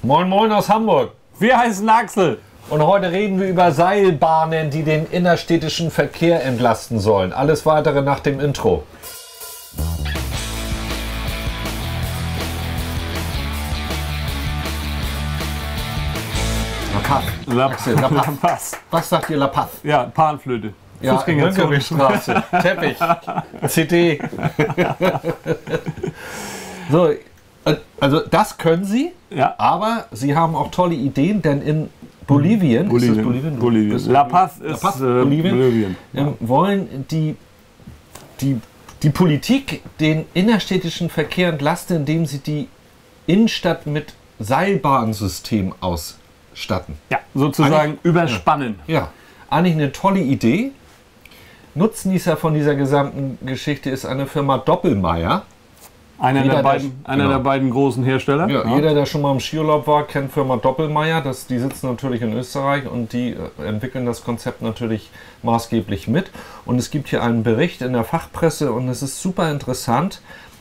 Moin Moin aus Hamburg. Wir heißen Axel. Und heute reden wir über Seilbahnen, die den innerstädtischen Verkehr entlasten sollen. Alles weitere nach dem Intro. La Paz. Was sagt ihr La Paz? Ja, Panflöte. Ja, Fußgängerstraße, Teppich, CD. So, also das können Sie, ja. Aber Sie haben auch tolle Ideen, denn in Bolivien, ist das Bolivien? Bolivien. La Paz ist Bolivien. Wollen die Politik den innerstädtischen Verkehr entlasten, indem sie die Innenstadt mit Seilbahnsystem ausstatten. Ja, sozusagen überspannen. Ja, eigentlich eine tolle Idee. Nutznießer von dieser gesamten Geschichte ist eine Firma Doppelmayr. Einer der beiden großen Hersteller. Ja, jeder, der schon mal im Skiurlaub war, kennt Firma Doppelmayr. Die sitzen natürlich in Österreich und die entwickeln das Konzept natürlich maßgeblich mit. Und es gibt hier einen Bericht in der Fachpresse und es ist super interessant,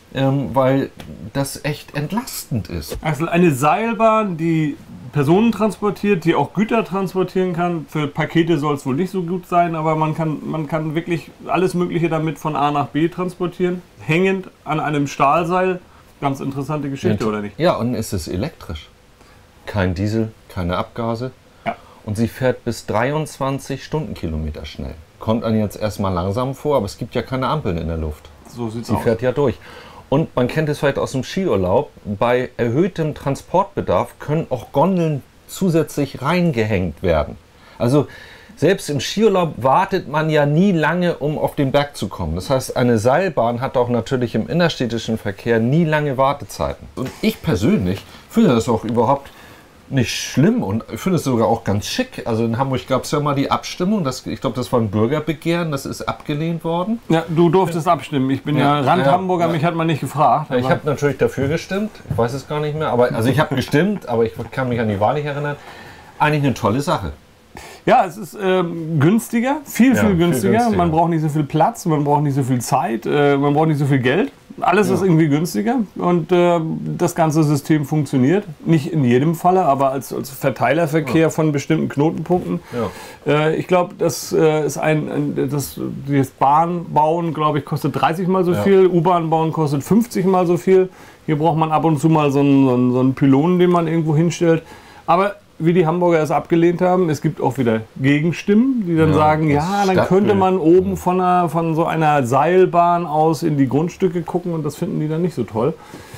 weil das echt entlastend ist. Also eine Seilbahn, die Personen transportiert, die auch Güter transportieren kann. Für Pakete soll es wohl nicht so gut sein, aber man kann wirklich alles Mögliche damit von A nach B transportieren. Hängend an einem Stahlseil. Ganz interessante Geschichte, oder nicht? Ja, und es ist elektrisch. Kein Diesel, keine Abgase. Ja. Und sie fährt bis 23 Stundenkilometer schnell. Kommt einem jetzt erstmal langsam vor, aber es gibt ja keine Ampeln in der Luft. So sieht's aus. Sie fährt ja durch. Und man kennt es vielleicht aus dem Skiurlaub, bei erhöhtem Transportbedarf können auch Gondeln zusätzlich reingehängt werden. Also selbst im Skiurlaub wartet man ja nie lange, um auf den Berg zu kommen. Das heißt, eine Seilbahn hat auch natürlich im innerstädtischen Verkehr nie lange Wartezeiten. Und ich persönlich finde das auch überhaupt nicht schlimm und ich finde es sogar auch ganz schick. Also in Hamburg gab es ja mal die Abstimmung, ich glaube, das war ein Bürgerbegehren, das ist abgelehnt worden. Ja, du durftest abstimmen. Ich bin ja Rand-Hamburger, mich hat man nicht gefragt. Ja, ich habe natürlich dafür gestimmt, ich weiß es gar nicht mehr, also ich habe gestimmt, aber ich kann mich an die Wahl nicht erinnern. Eigentlich eine tolle Sache. Ja, es ist günstiger, viel günstiger. Man braucht nicht so viel Platz, man braucht nicht so viel Zeit, man braucht nicht so viel Geld. Alles ist irgendwie günstiger und das ganze System funktioniert. Nicht in jedem Falle, aber als Verteilerverkehr von bestimmten Knotenpunkten. Ja. Ich glaube, das ist das Bahnbauen, glaube ich, kostet 30 mal so viel. U-Bahn bauen kostet 50 mal so viel. Hier braucht man ab und zu mal so einen Pylonen, den man irgendwo hinstellt. Aber wie die Hamburger es abgelehnt haben, es gibt auch wieder Gegenstimmen, die dann sagen, ja, dann könnte man oben von so einer Seilbahn aus in die Grundstücke gucken und das finden die dann nicht so toll.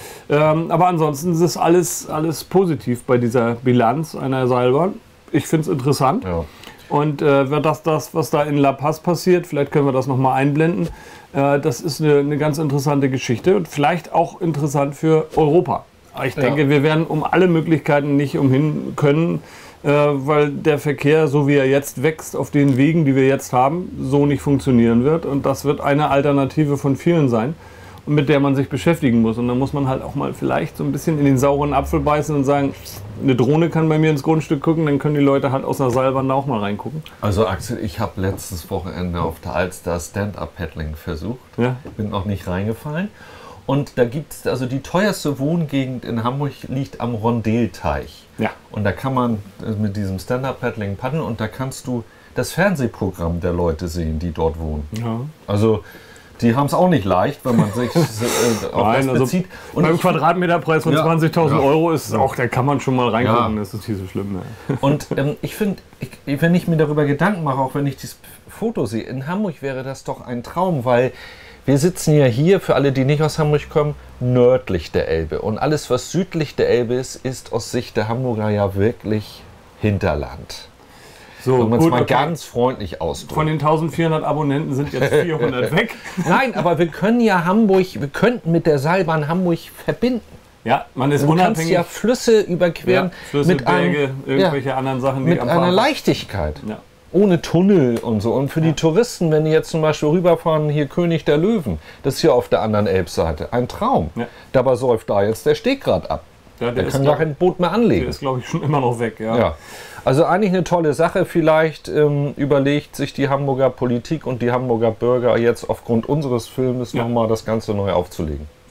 Aber ansonsten ist es alles positiv bei dieser Bilanz einer Seilbahn. Ich finde es interessant. Ja. Und das, was da in La Paz passiert, vielleicht können wir das nochmal einblenden, das ist eine ganz interessante Geschichte und vielleicht auch interessant für Europa. Ich denke, wir werden um alle Möglichkeiten nicht umhin können, weil der Verkehr, so wie er jetzt wächst, auf den Wegen, die wir jetzt haben, so nicht funktionieren wird. Und das wird eine Alternative von vielen sein, mit der man sich beschäftigen muss. Und dann muss man halt auch mal vielleicht so ein bisschen in den sauren Apfel beißen und sagen, eine Drohne kann bei mir ins Grundstück gucken, dann können die Leute halt aus der Seilbahn da auch mal reingucken. Also Axel, ich habe letztes Wochenende auf der Alster Stand-Up-Paddling versucht. Ja. Bin noch nicht reingefallen. Und da gibt es, also die teuerste Wohngegend in Hamburg liegt am Rondelteich. Ja. Und da kann man mit diesem Stand-Up-Paddling paddeln und da kannst du das Fernsehprogramm der Leute sehen, die dort wohnen. Ja. Also die haben es auch nicht leicht, wenn man sich auf das bezieht. Und beim Quadratmeterpreis von 20.000 Euro ist auch, da kann man schon mal reingucken, das ist nicht so schlimm. Ne? Und ich finde, wenn ich mir darüber Gedanken mache, auch wenn ich dieses Foto sehe, in Hamburg wäre das doch ein Traum, weil wir sitzen ja hier, für alle, die nicht aus Hamburg kommen, nördlich der Elbe. Und alles, was südlich der Elbe ist aus Sicht der Hamburger ja wirklich Hinterland. So, wenn man es mal ganz freundlich ausdrückt. Von den 1400 Abonnenten sind jetzt 400 weg. Nein, aber wir können ja wir könnten mit der Seilbahn Hamburg verbinden. Ja, man ist du unabhängig. kannst ja Flüsse überqueren, Flüsse, mit Berge, irgendwelche anderen Sachen. Mit einer Leichtigkeit. Ja. Ohne Tunnel und so. Und für die Touristen, wenn die jetzt zum Beispiel rüberfahren, hier König der Löwen, das ist hier auf der anderen Elbseite, ein Traum. Ja. Dabei säuft da jetzt der Stehgrad ab. Ja, der kann gar kein Boot mehr anlegen. Der ist, glaube ich, schon immer noch weg. Ja. Also eigentlich eine tolle Sache. Vielleicht überlegt sich die Hamburger Politik und die Hamburger Bürger jetzt aufgrund unseres Filmes nochmal das Ganze neu aufzulegen.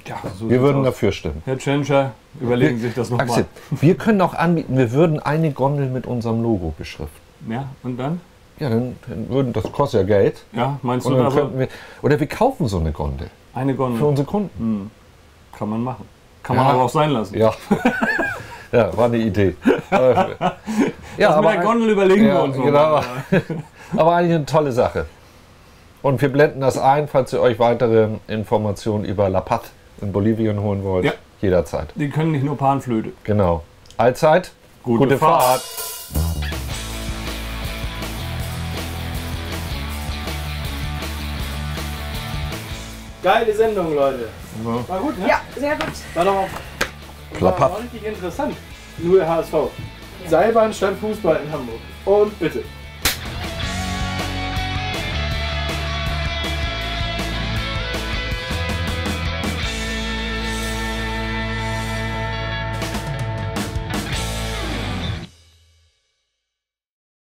Ja, so Wir sieht's würden aus. dafür stimmen. Herr Tschentscher, überlegen Sie sich das nochmal. Axel, wir können auch anbieten, wir würden eine Gondel mit unserem Logo beschriften. Ja, und dann? Ja, dann würden, das kostet ja Geld. Ja, meinst Und du, dann also könnten wir, oder wir kaufen so eine Gondel eine für Gondel? unsere Kunden. Kann man machen. Kann man Ja. aber auch sein lassen. Ja. Ja, war eine Idee. Ja, Das mit der Gondel überlegen wir ja, uns noch genau. mal. Aber eigentlich eine tolle Sache. Und wir blenden das ein, falls ihr euch weitere Informationen über La Paz in Bolivien holen wollt. Ja. Jederzeit. Die können nicht nur Panflöte. Genau. Allzeit. Gute Fahrt. Geile Sendung, Leute. War gut, ne? Ja, sehr gut. War doch La Paz. richtig interessant. Nur HSV. Seilbahn statt Fußball in Hamburg. Und bitte.